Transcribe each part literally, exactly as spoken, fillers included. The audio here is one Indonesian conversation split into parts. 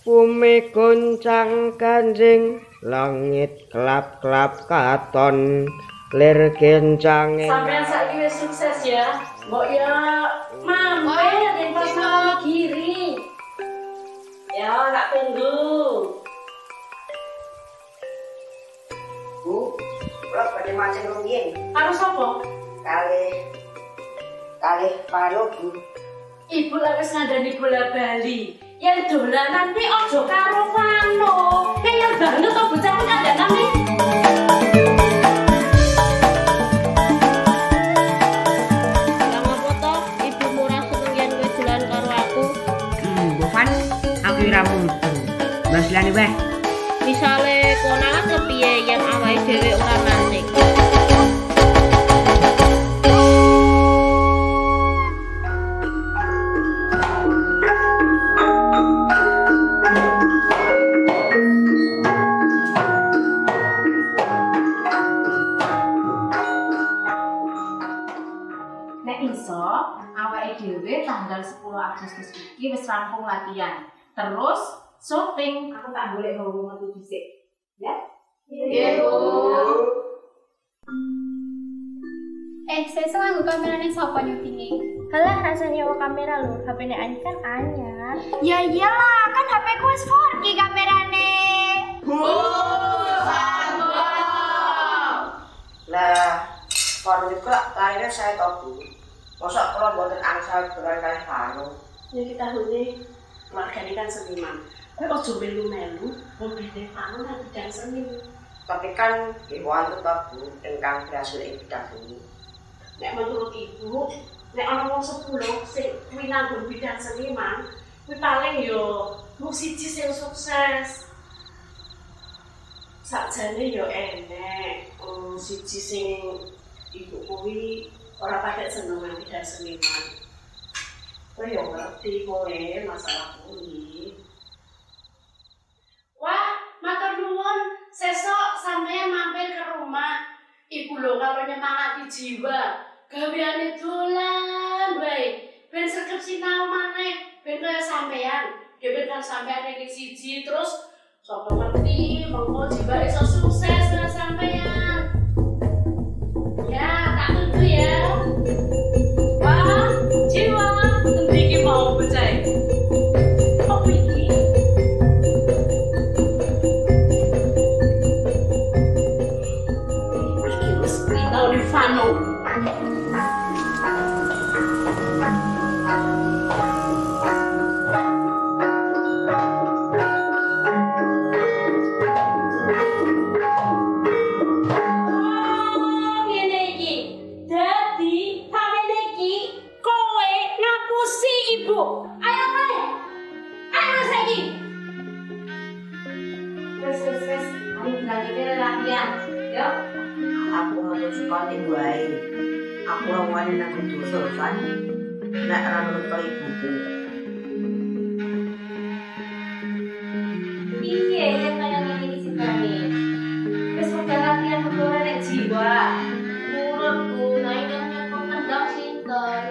bumi goncang ganjing, langit kelap-kelap katon, lir gencanging. Sampean saiki wis sukses ya. Mbok ya mampir ning pasar kiri. Ya, tak tunggu. Bu, kula badhe mancing rumiyin. Karo sapa? Kalih kalih paro, Bu. Ibu lek wis ngandani bola bali. Yang dolanan ki aja karo Vano. Kayak banget to bocah ngandani. Lama foto ibu murah seneng yen kowe dolan karo aku. Hmm, Bu Van, aku ora mudeng. Mas Lani weh. Misale konangan kepiye yen awake dhewe ora mancing. Nek iso, awake dhewe tanggal sepuluh Agustus iki wis rampung latihan. Terus syuting, aku tak golek hawu metu dhisik. Ya? Iya, Bu. Eh, sesuk nganggo kamerane sapa nyutingi? Halah rasanya nyewa kamera lho, H P-ne Ani kan anyar. Ya iyalah, kan H P ku wis four K kamerane. Lah, kon niku lairnya saya tau, Bu. Mosok kula mboten angsal dolan kalih Vano. Ya kita hune keluargane kan seniman. Kowe aja melu-melu wong dene Vano nang bidang seni. Tapi kan nggih wonten to, Bu, ingkang berhasil ing bidang seni. Nek menurut Ibu, nek ana wong sepuluh sing kuwi nanggung bidang seniman, kuwi paling yo mung siji sing sukses. Sakjane yo enek, um, siji sing ibu kuwi ora patek seneng nang bidang seniman. Kowe yo ngerti kowe masalah kuwi. Wah, matur nuwun, sesuk sampeyan mampir ke rumah. Ibu lho kalau nyemangati jiwa. Gaweane dolan wae, ben sregep sinau maneh, ben kaya sampean, ben kan sampean iki siji terus sapa ngerti mengko jiwa iso sukses dengan sampean. Ya, tak tunggu ya. Wah, jiwa, endi iki mau bocah? Apa iki? Iki wis tau di Vano. Aku mau sekolah wae. Aku ora wani nang dosa, Van. Nek ora nurut ibuku. Piye yen kaya ngene iki sibane? Wis udah latihan ora nek jiwa. Menurutku naik yang nyepok kendang sinten.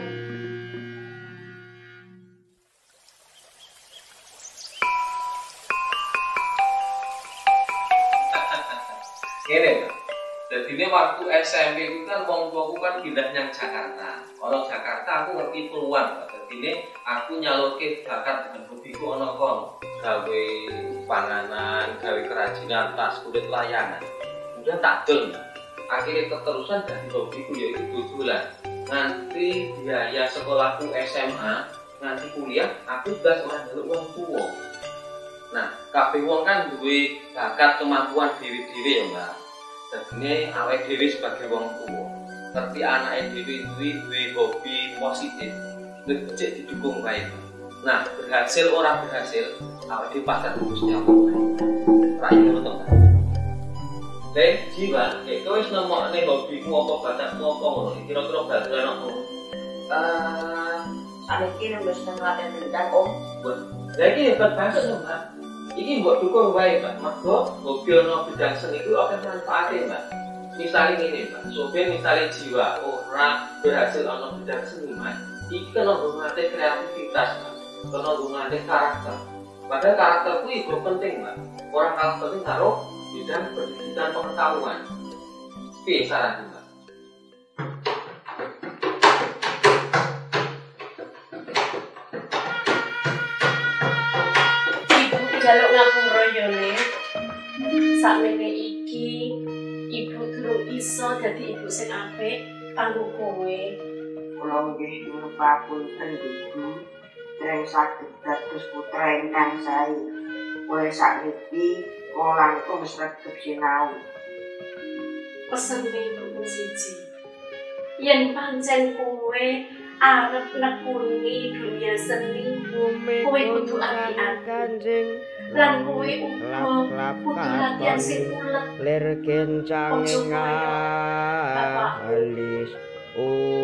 Ngene, jadi ini waktu S M P itu kan wong tuaku kan pindah nyang Jakarta. Orang Jakarta aku ngerti peluang. Jadi ini aku nyalurke bakat dengan hobiku ono kon. Gawe panganan, gawe kerajinan, tas kulit layangan. Udah tak dol. Akhirnya keterusan dari hobiku yaitu dodolan. Nanti biaya sekolahku S M A, nanti kuliah aku udah orang njaluk wong tuwa. Nah, kabeh wong kan duwe bakat kemampuan dhewe-dhewe ya, Mbak. Dadine awake dhewe sebagai wong tuwa, ngerti anake dhewe duwe duwe hobi positif, becik didukung wae. Nah, berhasil ora berhasil, awake dhewe padha Gusti Allah. Rayu ngono to, Mbak. Lek jiwa, nek kowe wis nemokne hobimu apa bakatmu apa ngono, kira-kira bakal ono. Eh, saniki wis latihan bidang Om. Lah iki hebat banget lho, Mbak. Iki mbok dukung wae, Mbak. Mergo hobi ana bidang seni itu akan manfaate, Mbak. Misalnya ngene, Mbak. Sopir misalnya jiwa ora berhasil ana bidang seni, Mbak. Iki kena nggunakake kreativitas, Mbak. Kena nggunakake karakter. Padahal karakterku itu penting, Mbak. Orang kalah penting karo bidang pendidikan pengetahuan. Piye saran Mbak? Ibu jaluk ngapura yo Le. Sakmene iki ibu durung iso dadi ibu sing apik kanggo kowe. Kula nggih nyuwun papunten Ibu, dereng saged dados putra ingkang sae. Mulai sakniki kula langkung sregep sinau. Pesene ibu siji. Yen pancen kowe arep nekuni dunia seni, kowe kudu ati-ati. Kanjeng Lan kowe uga kudu latihan sing ulet. lir kencang Ojo koyo Bapak. alis